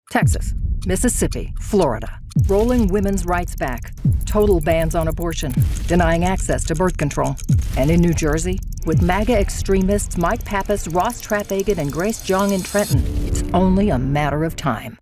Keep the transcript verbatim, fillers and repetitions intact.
Texas, Mississippi, Florida. Rolling women's rights back. Total bans on abortion. Denying access to birth control. And in New Jersey, with MAGA extremists Mike Pappas, Ross Trafagan, and Grace Jong in Trenton, it's only a matter of time.